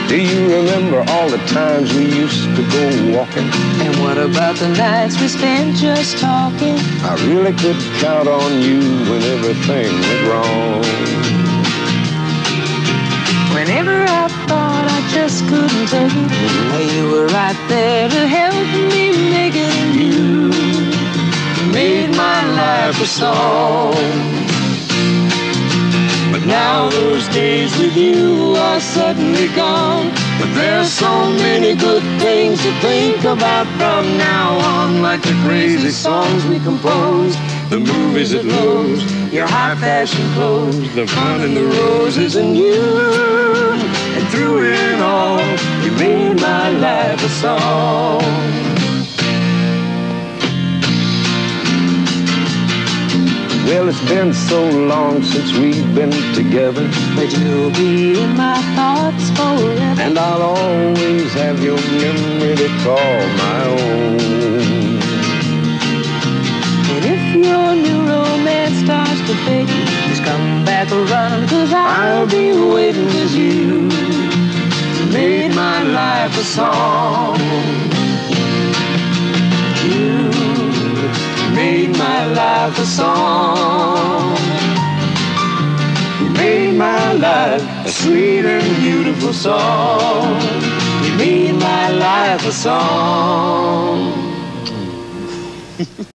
Do you remember all the times we used to go walking? And what about the nights we spent just talking? I really could count on you when everything went wrong. Whenever I thought I just couldn't take it, you were right there to help me make it. And you made my life a song. But now those days with you are suddenly gone. But there's so many good things to think about from now on, like the crazy songs we composed, the movies at Lowe's, your high fashion clothes, the fun and the roses, and you. And through it all, you made my life a song. Well, it's been so long since we've been together, but you'll be in my thoughts forever, and I'll always have your memory to call my own. And if your new romance starts to fade, just come back around, 'cause I'll be waiting, 'cause you made my life a song. You made my life a song. You made my life a sweet and beautiful song. You made my life a song.